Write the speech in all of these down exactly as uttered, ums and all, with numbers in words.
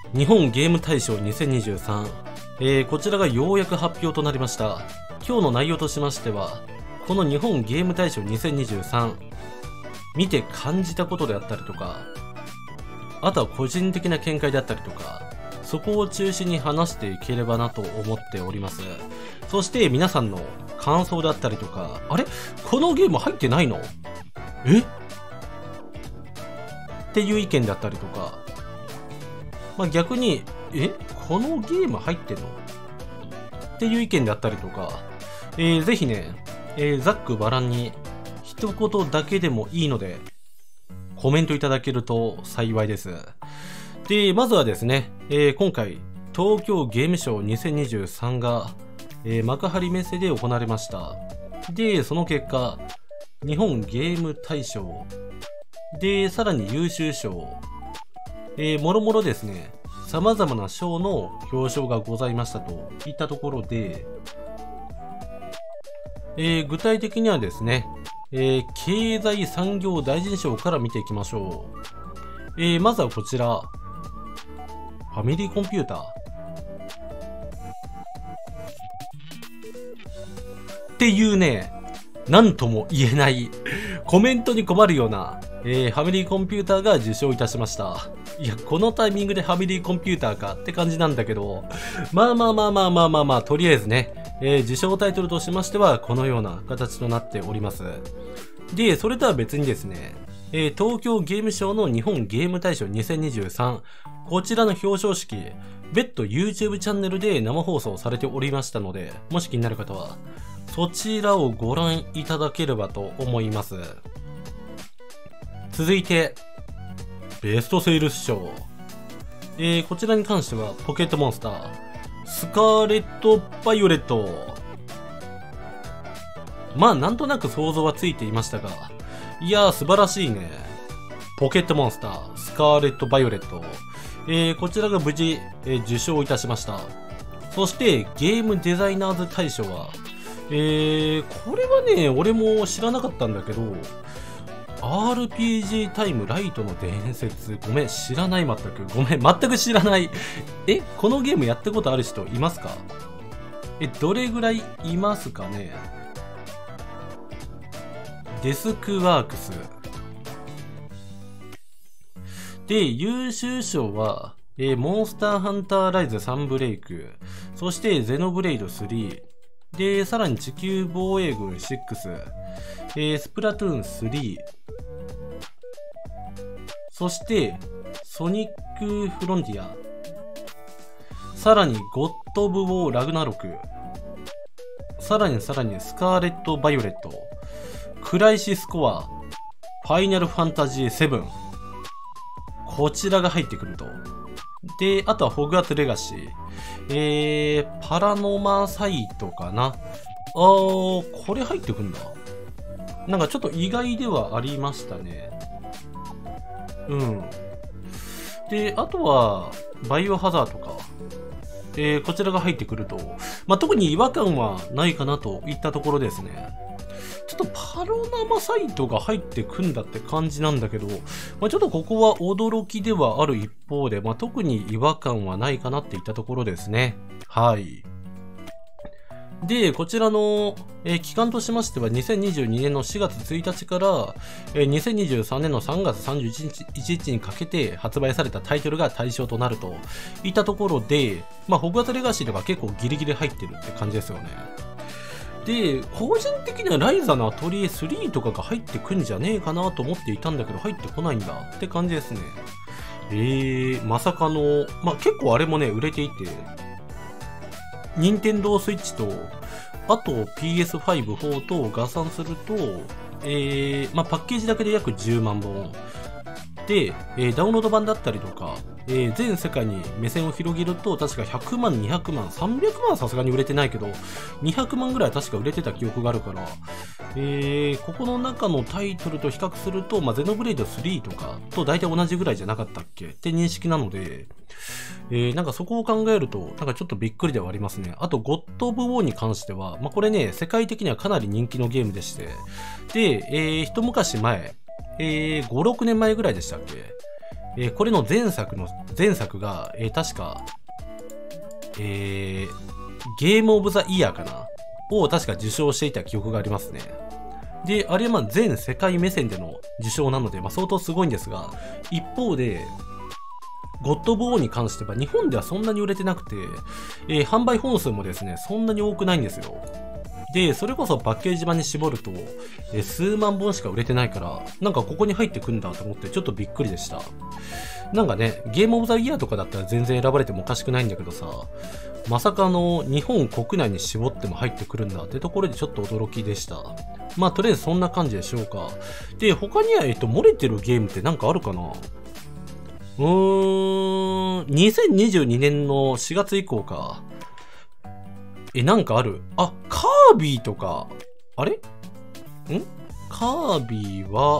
日本ゲーム大賞にせんにじゅうさん、えー、こちらがようやく発表となりました。今日の内容としましては、この日本ゲーム大賞にせんにじゅうさん、見て感じたことであったりとか、あとは個人的な見解であったりとか、そこを中心に話していければなと思っております。そして皆さんの感想であったりとか、あれこのゲーム入ってないのえっていう意見であったりとか、まあ、逆に、えこのゲーム入ってんのっていう意見であったりとか、えー、ぜひね、えー、ざっくばらんに一言だけでもいいので、コメントいただけると幸いです。で、まずはですね、えー、今回、東京ゲームショウにせんにじゅうさんが、えー、幕張メッセで行われました。で、その結果、日本ゲーム大賞、で、さらに優秀賞、えー、もろもろですね、様々な賞の表彰がございましたといったところで、えー、具体的にはですね、えー、経済産業大臣賞から見ていきましょう。えー、まずはこちら、ファミリーコンピューター。っていうね、なんとも言えない、コメントに困るような、えー、ファミリーコンピューターが受賞いたしました。いや、このタイミングでファミリーコンピューターかって感じなんだけど、まあまあまあまあまあまあまあ、とりあえずね、えー、受賞タイトルとしましては、このような形となっております。で、それとは別にですね、えー、東京ゲームショウの日本ゲーム大賞にせんにじゅうさん、こちらの表彰式、別途 YouTube チャンネルで生放送されておりましたので、もし気になる方は、そちらをご覧いただければと思います。続いて、ベストセールス賞。えー、こちらに関しては、ポケットモンスター、スカーレット・バイオレット。まあ、なんとなく想像はついていましたが、いやー、素晴らしいね。ポケットモンスター、スカーレット・バイオレット。えー、こちらが無事、えー、受賞いたしました。そして、ゲームデザイナーズ大賞は、えー、これはね、俺も知らなかったんだけど、アールピージー タイムライトの伝説。ごめん、知らない全く。ごめん、全く知らない。え、このゲームやったことある人いますか？え、どれぐらいいますかね？デスクワークス。で、優秀賞は、えー、モンスターハンターライズさんブレイク。そして、ゼノブレイドスリー。で、さらに地球防衛軍ろく。えー、スプラトゥーンスリー。そして、ソニックフロンティア。さらに、ゴッド・オブ・ウォー・ラグナロク。さらにさらに、スカーレット・バイオレット。クライシスコア。ファイナルファンタジーセブン。こちらが入ってくると。で、あとはホグワーツ・レガシー。えー、パラノマサイトかな。あー、これ入ってくんだ。なんかちょっと意外ではありましたね。うん。で、あとは、バイオハザードか。えー、こちらが入ってくると。まあ、特に違和感はないかなといったところですね。ちょっとパロナマサイトが入ってくんだって感じなんだけど、まあ、ちょっとここは驚きではある一方で、まあ、特に違和感はないかなっていったところですね。はい。で、こちらの、えー、期間としましてはにせんにじゅうにねんのしがつついたちから、えー、にせんにじゅうさんねんのさんがつさんじゅういちにちにかけて発売されたタイトルが対象となるといったところで、まあ、ホグワーツレガシーとか結構ギリギリ入ってるって感じですよね。で、個人的にはライザのアトリエスリーとかが入ってくんじゃねえかなと思っていたんだけど、入ってこないんだって感じですね。えー、まさかの、まあ、結構あれもね、売れていて、任天堂スイッチと、あと ピーエスファイブ、フォーと合算すると、えー、まあ、パッケージだけで約じゅうまんぼん。で、えー、ダウンロード版だったりとか、えー、全世界に目線を広げると、確かひゃくまん、にひゃくまん、さんびゃくまんはさすがに売れてないけど、にひゃくまんぐらい確か売れてた記憶があるから、えー、ここの中のタイトルと比較すると、まあ、ゼノブレイドスリーとかと大体同じぐらいじゃなかったっけって認識なので、えー、なんかそこを考えると、なんかちょっとびっくりではありますね。あと、ゴッド・オブ・ウォーに関しては、まあ、これね、世界的にはかなり人気のゲームでして、で、えー、一昔前、えー、ご、ろくねんまえぐらいでしたっけえー、これの前作の、前作が、えー、確か、えー、ゲームオブザイヤーかなを確か受賞していた記憶がありますね。で、あれはまあ全世界目線での受賞なので、まあ相当すごいんですが、一方で、ゴッド・オブ・ウォーに関しては日本ではそんなに売れてなくて、えー、販売本数もですね、そんなに多くないんですよ。で、それこそパッケージ版に絞ると、えー、数万本しか売れてないから、なんかここに入ってくんだと思ってちょっとびっくりでした。なんかね、ゲームオブザイヤーとかだったら全然選ばれてもおかしくないんだけどさ、まさかの日本国内に絞っても入ってくるんだってところでちょっと驚きでした。まあとりあえずそんな感じでしょうか。で、他にはえっと漏れてるゲームってなんかあるかな？うーん、にせんにじゅうにねんのしがつ以降か。え、なんかある？あ、カービィとか、あれ？ん？カービィは、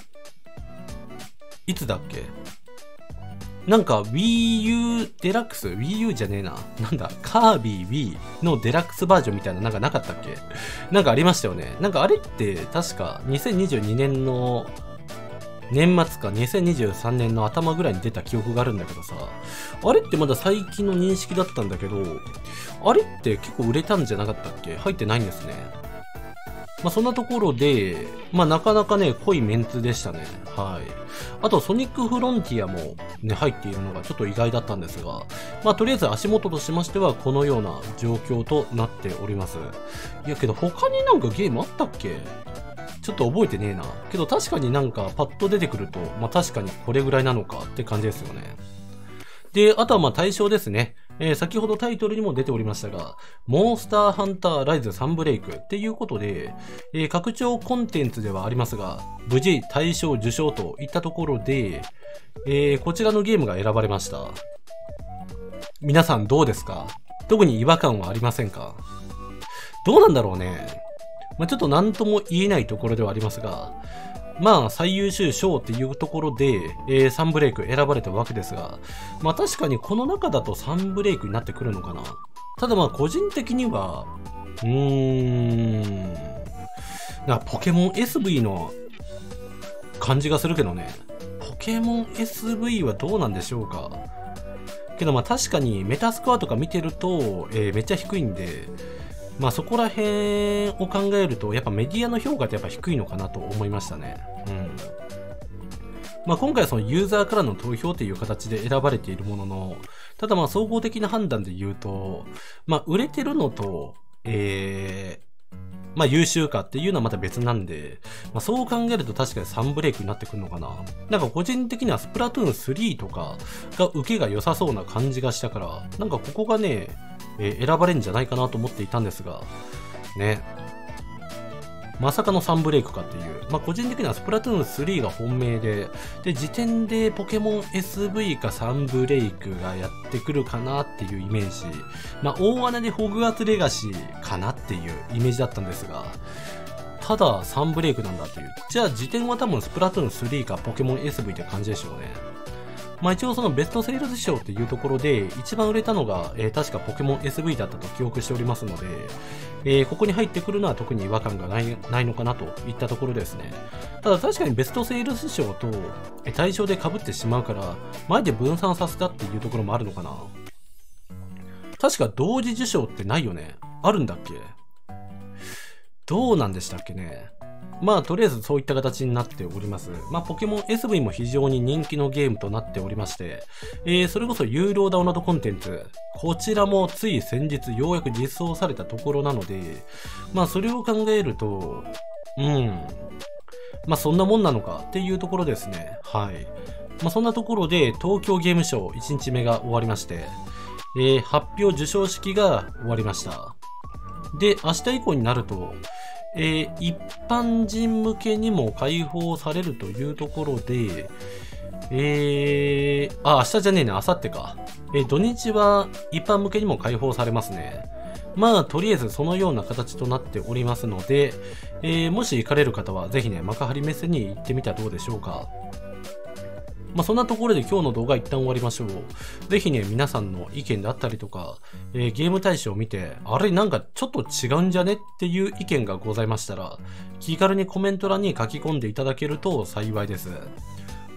いつだっけ？なんか Wii U デラックス Wii U じゃねえな。なんだカービィ Wii のデラックスバージョンみたいななんかなかったっけ？なんかありましたよね。なんかあれって確かにせんにじゅうにねんの年末かにせんにじゅうさんねんの頭ぐらいに出た記憶があるんだけどさ、あれってまだ最近の認識だったんだけど、あれって結構売れたんじゃなかったっけ？入ってないんですね。まあそんなところで、まあなかなかね、濃いメンツでしたね。はい。あと、ソニックフロンティアもね、入っているのがちょっと意外だったんですが、まあとりあえず足元としましては、このような状況となっております。いやけど他になんかゲームあったっけ？ちょっと覚えてねえな。けど確かになんかパッと出てくると、まあ確かにこれぐらいなのかって感じですよね。で、あとはまあ対象ですね。えー、先ほどタイトルにも出ておりましたが、モンスターハンターライズサンブレイクっていうことで、えー、拡張コンテンツではありますが、無事大賞受賞といったところで、えー、こちらのゲームが選ばれました。皆さんどうですか？特に違和感はありませんか？どうなんだろうね。まあ、ちょっと何とも言えないところではありますが、まあ最優秀賞っていうところで、えー、サンブレイク選ばれたわけですが、まあ確かにこの中だとサンブレイクになってくるのかな。ただまあ個人的には、うーん、なんかポケモン エスブイ の感じがするけどね。ポケモン エスブイ はどうなんでしょうか。けどまあ確かにメタスコアとか見てると、えー、めっちゃ低いんで、まあそこら辺を考えると、やっぱメディアの評価ってやっぱ低いのかなと思いましたね。うん。まあ今回はそのユーザーからの投票っていう形で選ばれているものの、ただまあ総合的な判断で言うと、まあ売れてるのと、えー、まあ優秀かっていうのはまた別なんで、まあそう考えると確かにサンブレイクになってくるのかな。なんか個人的にはスプラトゥーンスリーとかが受けが良さそうな感じがしたから、なんかここがね、えー、選ばれるんじゃないかなと思っていたんですが、ね。まさかのサンブレイクかっていう。まあ、個人的にはスプラトゥーンスリーが本命で、で、時点でポケモン エスブイ かサンブレイクがやってくるかなっていうイメージ。まあ、大穴でホグワーツレガシーかなっていうイメージだったんですが、ただサンブレイクなんだっていう。じゃあ時点は多分スプラトゥーンスリーかポケモン エスブイ って感じでしょうね。まあ一応そのベストセールス賞っていうところで一番売れたのが、えー、確かポケモン エスブイ だったと記憶しておりますので、えー、ここに入ってくるのは特に違和感がない、ないのかなといったところですね。ただ確かにベストセールス賞と対象で被ってしまうから、前で分散させたっていうところもあるのかな。確か同時受賞ってないよね。あるんだっけ？どうなんでしたっけね。まあとりあえずそういった形になっております。まあポケモン エスブイ も非常に人気のゲームとなっておりまして、えー、それこそ有料ダウンロードコンテンツ、こちらもつい先日ようやく実装されたところなので、まあそれを考えると、うん、まあそんなもんなのかっていうところですね。はい。まあそんなところで東京ゲームショウいちにちめが終わりまして、えー、発表授賞式が終わりました。で、明日以降になると、えー、一般人向けにも開放されるというところで、えー、あ、明日じゃねえね、明後日か。えー、土日は一般向けにも開放されますね。まあ、とりあえずそのような形となっておりますので、えー、もし行かれる方はぜひね、幕張メッセに行ってみたらどうでしょうか。まあそんなところで今日の動画一旦終わりましょう。ぜひね、皆さんの意見であったりとか、えー、ゲーム大賞を見て、あれなんかちょっと違うんじゃねっていう意見がございましたら、気軽にコメント欄に書き込んでいただけると幸いです。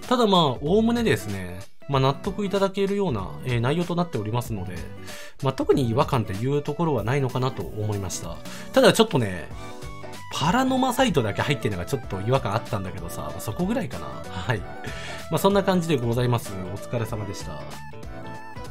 ただまあ、おおむねですね、まあ納得いただけるような、えー、内容となっておりますので、まあ特に違和感っていうところはないのかなと思いました。ただちょっとね、パラノマサイトだけ入ってるのがちょっと違和感あったんだけどさ、そこぐらいかな。はい。まあそんな感じでございます。お疲れ様でした。